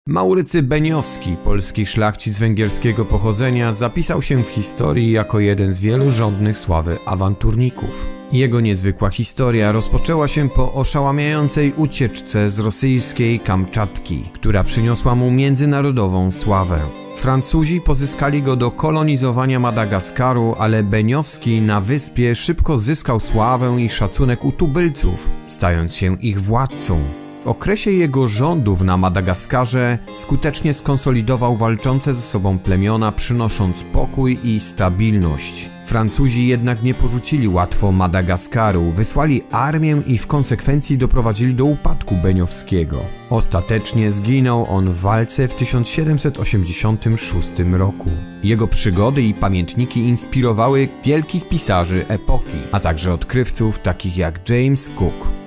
Maurycy Beniowski, polski szlachcic węgierskiego pochodzenia, zapisał się w historii jako jeden z wielu żądnych sławy awanturników. Jego niezwykła historia rozpoczęła się po oszałamiającej ucieczce z rosyjskiej Kamczatki, która przyniosła mu międzynarodową sławę. Francuzi pozyskali go do kolonizowania Madagaskaru, ale Beniowski na wyspie szybko zyskał sławę i szacunek u tubylców, stając się ich władcą. W okresie jego rządów na Madagaskarze skutecznie skonsolidował walczące ze sobą plemiona, przynosząc pokój i stabilność. Francuzi jednak nie porzucili łatwo Madagaskaru, wysłali armię i w konsekwencji doprowadzili do upadku Beniowskiego. Ostatecznie zginął on w walce w 1786 roku. Jego przygody i pamiętniki inspirowały wielkich pisarzy epoki, a także odkrywców takich jak James Cook.